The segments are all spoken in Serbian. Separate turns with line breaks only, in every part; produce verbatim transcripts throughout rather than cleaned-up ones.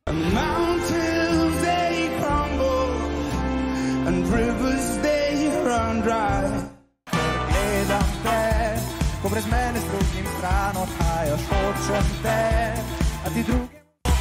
Mountains they crumble and rivers they run dry.
Gledam te, ko brez mene s drugim stran odhajaš, hočem te, a ti druge...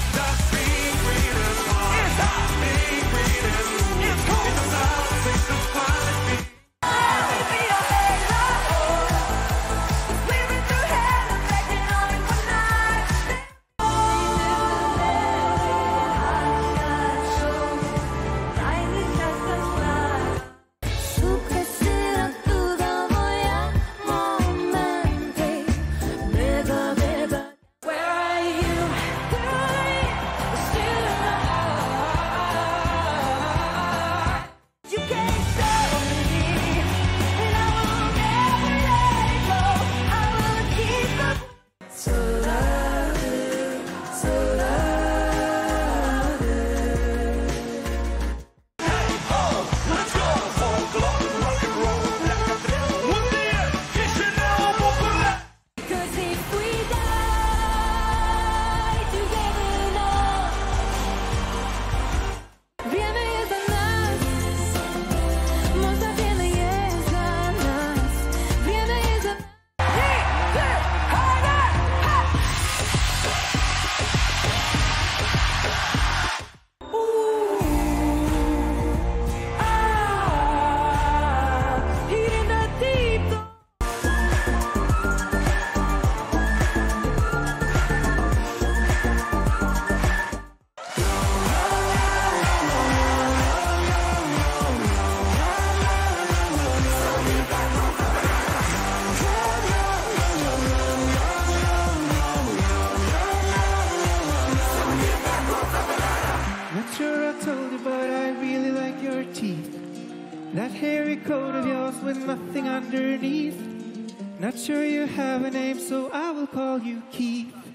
That hairy coat of yours with nothing underneath. Not sure you have a name, so I will call you Keith.